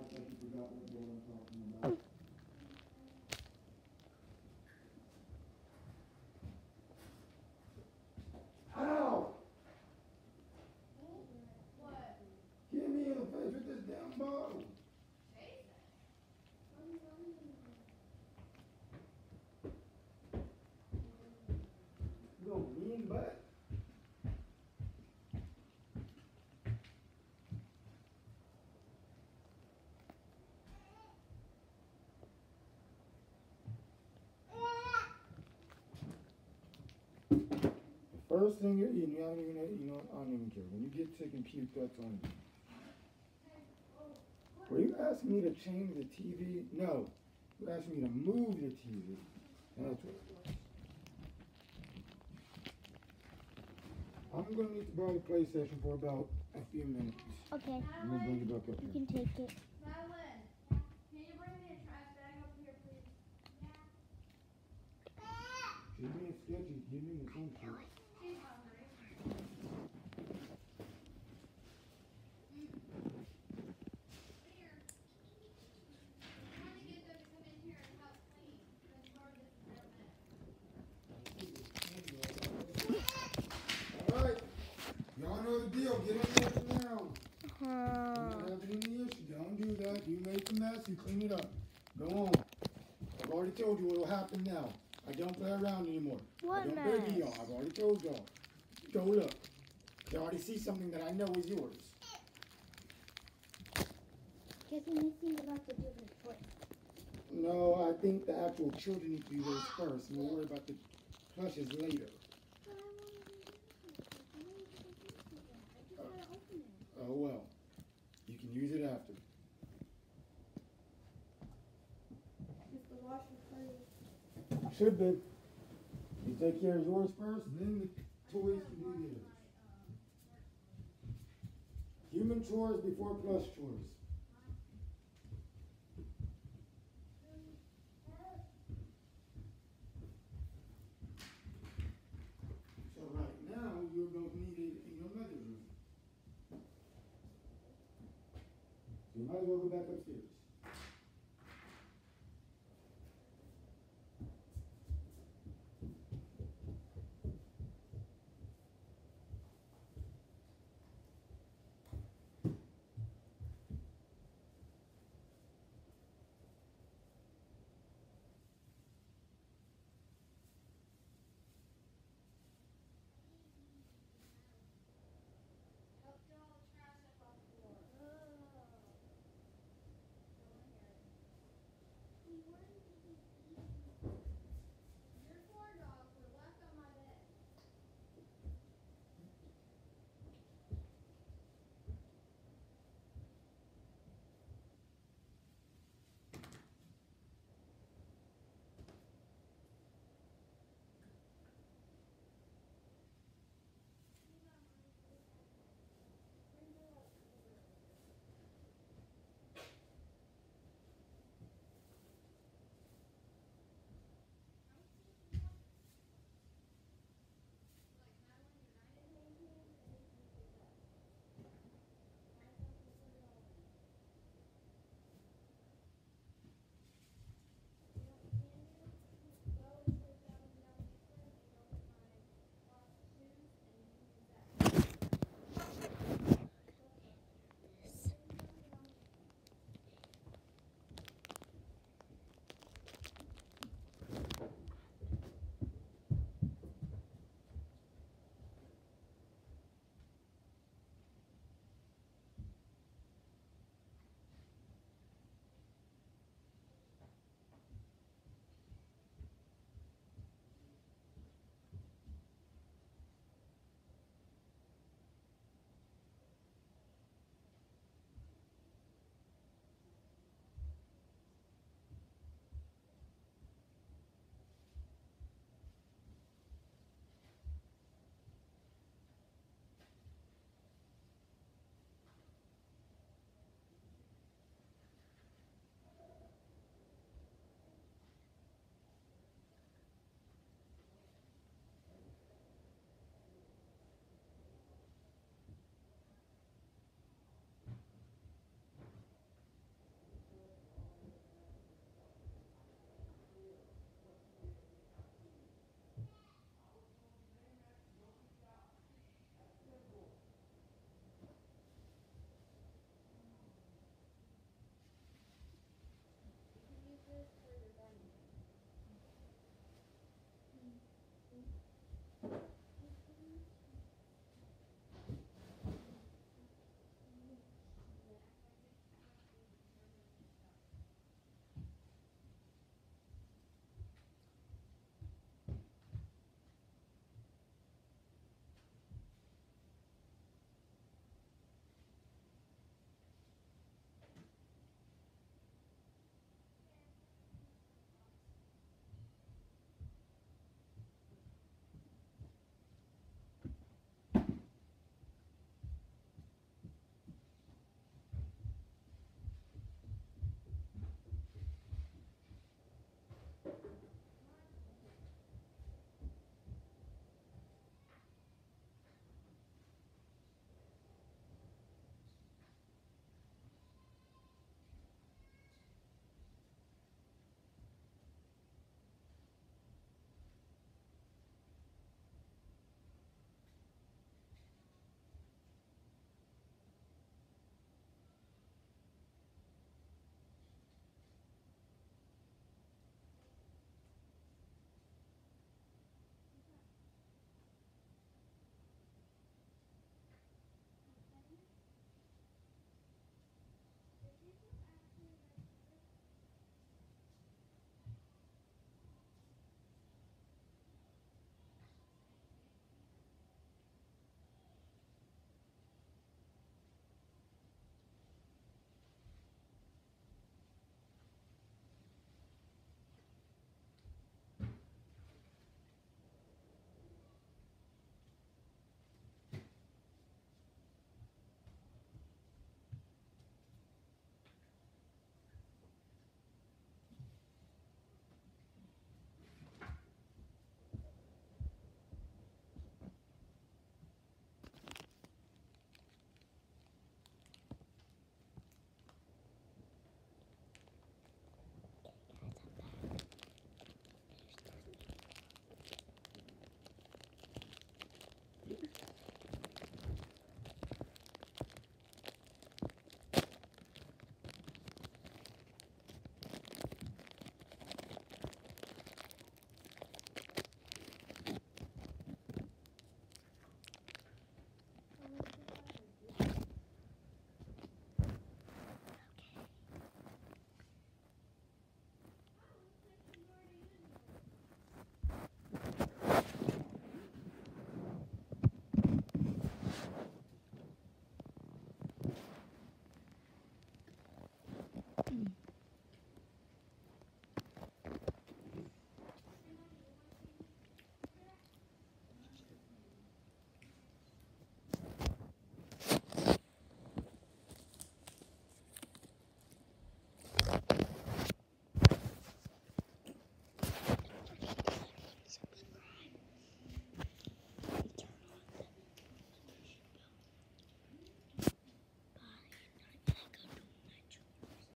act like you forgot what board I'm talking about. Ow! What? Get me in the face with this damn bottle. You don't mean butt? First thing you're eating, you haven't even ate, you know, I don't even care. When you get sick and puke, that's on you. Were you asking me to change the TV? No. You're asking me to move the TV. That's what it was. I'm going to need to borrow the PlayStation for about a few minutes. Okay. I'm going to bring it back up You here. can take it. Madeline, can you bring me a trash bag up here, please? She's being sketchy. Give me the phone, please. She's hungry. Here. I'm trying to get them to come in here and help clean. Because Laura gets a real mess. All right. Y'all know the deal. Get in there now. I'm not having any issue. Don't do that. You make the mess. You clean it up. Go on. I've already told you what will happen now. I don't play around anymore. What I don't mess? baby y'all. I've already told y'all. Go look. You already see something that I know is yours. Guess we're missing about the different foot. No, I think the actual children need to do those first. And we'll worry about the plushes later. Oh well. You can use it after. Is the washer clean? Should be. You take care of yours first, and then the toys can do theirs. Human chores before plus chores. So right now, you're going to need it in your mother's room. So you might as well go back upstairs.